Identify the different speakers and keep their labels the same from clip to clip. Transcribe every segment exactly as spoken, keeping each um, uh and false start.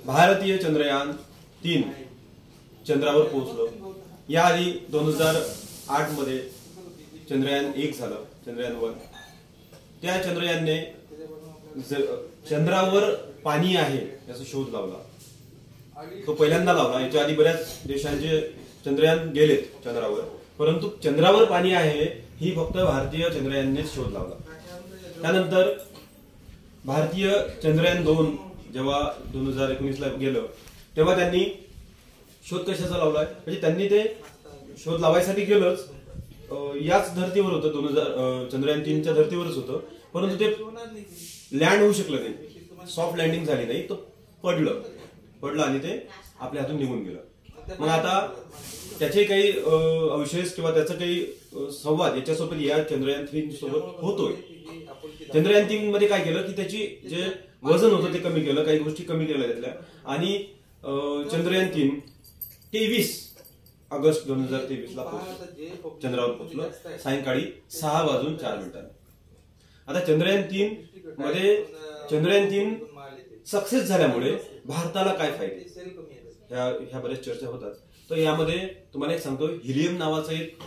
Speaker 1: भारतीय चंद्रयान तीन चंद्रावर पोहोचलं। याआधी दोन हजार आठ मध्ये चंद्रयान एक झालं, चंद्रयान वन। त्या चंद्रयानने चंद्रावर पाणी आहे याचा शोध लावला, तो पहिल्यांदा लावला। याच्या आधी बऱ्याच देशांचे चंद्रयान गेलेत चंद्रावर, परंतु चंद्रावर पाणी आहे ही फक्त भारतीय चंद्रयाननेच शोध लावला। त्यानंतर भारतीय चंद्रयान दोन जेव्हा दोन हजार एकोणीस ला गेलं तेव्हा त्यांनी शोध कशाचा लावलाय, म्हणजे त्यांनी ते शोध लावायसाठी गेलंच, याच धर्तीवर होतं, दोन हजार चंद्रयान तीनच्या धर्तीवरच होतं, परंतु ते लँड होऊ शकलं नाही, सॉफ्ट लँडिंग झाली नाही, तो पडलं पडलं आणि ते आपल्या हातून निघून गेलं। मग आता त्याचे काही अवशेष किंवा त्याचा काही संवाद याच्यासोबत या चंद्रयान तीन सोबत होतोय। चंद्रयान तीन मध्ये काय केलं की त्याची जे वजन होतं ते कमी केलं, काही गोष्टी कमी केल्या त्यातल्या, आणि चंद्रयान तीन तेवीस ऑगस्ट दोन हजार तेवीस ला चंद्रावर पोहोचलं सायंकाळी सहा वाजून चार मिनिटांनी। आता चंद्रयान तीन मध्ये चंद्रयान तीन सक्सेस झाल्यामुळे भारताला काय फायदे ह्या ह्या बऱ्याच चर्चा होतात। तर यामध्ये तुम्हाला एक सांगतो, हिलियम नावाचा एक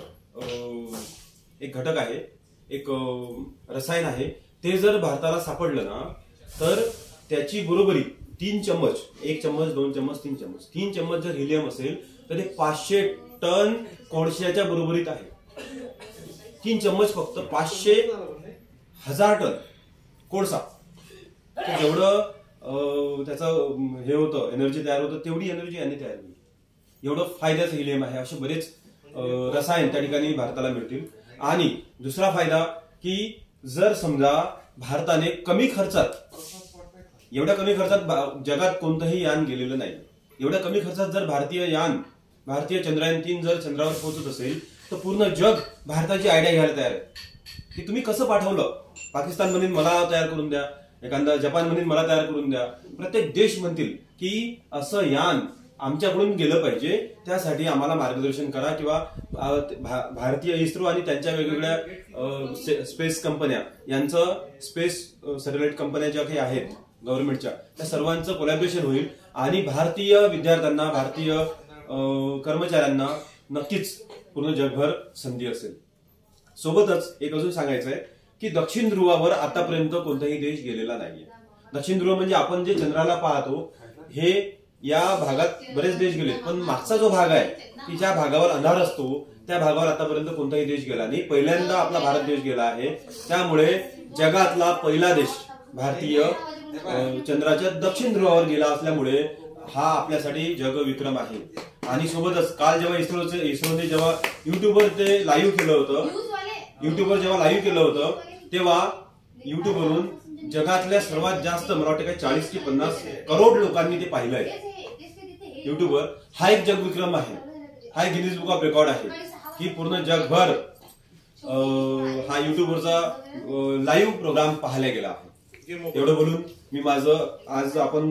Speaker 1: एक घटक आहे, एक रसायन आहे, ते जर भारताला सापडलं ना तर त्याची बरोबरी तीन चम्मच, एक चम्मच, दोन चम्मच, तीन चम्मच, तीन चम्मच जर हिलियम असेल तर ते पाचशे टन कोळशाच्या बरोबरीत आहे। तीन चम्मच फक्त पाचशे हजार टन कोळसा, जेवढं त्याचं हे होतं एनर्जी तयार होतं तेवढी एनर्जी याने तयार होईल, एवढं फायद्याचं हिलियम आहे। असे बरेच रसायन त्या ठिकाणी भारताला मिळतील। आणि दुसरा फायदा की जर समजा भारताने कमी खर्चात, एवढ्या कमी खर्चात जगात कोणतंही यान गेलेलं नाही, एवढ्या कमी खर्चात जर भारतीय यान भारतीय चंद्रयान तीन जर चंद्रावर पोहोचत असेल तर पूर्ण जग भारताची आयडिया घ्यायला तयार आहे की तुम्ही कसं पाठवलं। पाकिस्तान म्हणून मला तयार करून द्या, एखादा जपान म्हणून मला तयार करून द्या, प्रत्येक देश म्हणतील की असं यान आमच्याकडून गेलं पाहिजे, त्यासाठी आम्हाला मार्गदर्शन करा, किंवा भारतीय इस्रो आणि त्यांच्या वेगवेगळ्या स्पेस कंपन्या यांचं स्पेस सॅटेलाइट कंपन्या ज्या काही आहेत गव्हर्नमेंटच्या, त्या सर्वांचं कोलॅबोरेशन होईल आणि भारतीय विद्यार्थ्यांना, भारतीय कर्मचाऱ्यांना नक्कीच पूर्ण जगभर संधी असेल। सोबतच एक अजून सांगायचं आहे की दक्षिण ध्रुवावर आतापर्यंत कोणताही देश गेलेला नाहीये। दक्षिण ध्रुव म्हणजे आपण जे चंद्राला पाहतो हे या भागात बरेच देश गेले, पण मागचा जो भाग आहे की ज्या भागावर अंधार असतो त्या भागावर आतापर्यंत कोणताही देश गेला नाही, पहिल्यांदा आपला भारत देश गेला आहे। त्यामुळे जगातला पहिला देश भारतीय चंद्राच्या दक्षिण ध्रुवावर गेला असल्यामुळे हा आपल्यासाठी जगविक्रम आहे। आणि सोबतच काल जेव्हा इस्रोचे इस्रोने जेव्हा युट्यूबवर ते लाईव्ह केलं होतं, युट्यूबवर जेव्हा लाईव्ह केलं होतं तेव्हा युट्यूबवरून जगातल्या सर्वात जास्त, मला वाटतं काय चाळीस की पन्नास करोड लोकांनी ते पाहिलंय युट्यूबवर। हा एक जगविक्रम आहे, हा एक गिनीज बुक ऑफ रेकॉर्ड आहे की पूर्ण जगभर हा युट्यूबवरचा लाईव्ह प्रोग्राम पाहायला गेला आहे। एवढं बोलून मी माझं आज आपण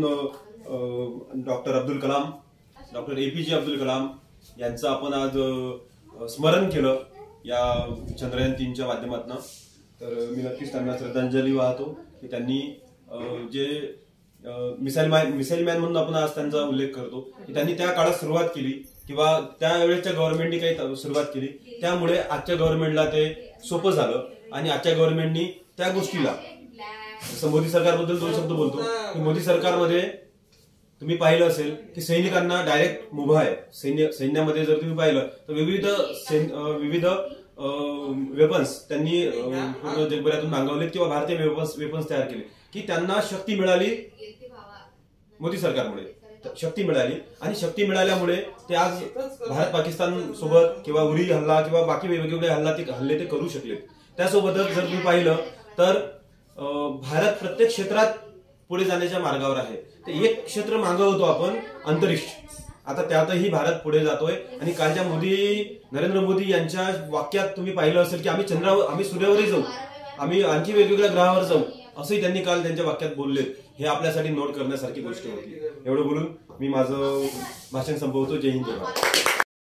Speaker 1: doctor Abdul Kalam, doctor APJ Abdul Kalam यांचं आपण आज स्मरण केलं या चंद्रयान तीनच्या माध्यमातून। तर मी नक्कीच त्यांना श्रद्धांजली वाहतो की त्यांनी जे मिसाईल मॅन मिसाईल मॅन म्हणून आपण आज त्यांचा उल्लेख करतो की त्यांनी त्या काळात सुरुवात केली किंवा त्यावेळेच्या गव्हर्नमेंटनी काही सुरुवात केली, त्यामुळे आजच्या गव्हर्नमेंटला ते सोपं झालं। आणि आजच्या गव्हर्नमेंटनी त्या गोष्टीला, जसं मोदी सरकारबद्दल दोन शब्द बोलतो की मोदी सरकारमध्ये तुम्ही पाहिलं असेल की सैनिकांना डायरेक्ट मुभा आहे, सैन्य सैन्यामध्ये जर तुम्ही पाहिलं तर विविध विविध वेपन्स त्यांनी पूर्ण जगभरातून मागवले किंवा भारतीय वेपन्स वेपन्स तयार केले की त्यांना शक्ती मिळाली मोदी सरकारमुळे, शक्ती मिळाली। आणि शक्ती मिळाल्यामुळे ते आज भारत पाकिस्तान सोबत किंवा उरी हल्ला किंवा बाकी वेगवेगळे हल्ला ते हल्ले ते करू शकले। त्यासोबतच जर तुम्ही पाहिलं तर भारत प्रत्येक क्षेत्रात पुढे जाण्याच्या मार्गावर आहे। ते एक क्षेत्र मागं होतो आपण, अंतरिक्ष, आता त्यातही भारत पुढे जातोय। आणि कालच्या मोदी नरेंद्र मोदी यांच्या वाक्यात तुम्ही पाहिलं असेल की आम्ही चंद्रावर, आम्ही सूर्यावरही जाऊ, आम्ही आणखी वेगवेगळ्या ग्रहावर जाऊ, असंही त्यांनी काल त्यांच्या वाक्यात बोलले। हे आपल्यासाठी नोट करण्यासारखी गोष्ट होती। एवढं बोलून मी माझं भाषण संपवतो। जय हिंद, जय भारत।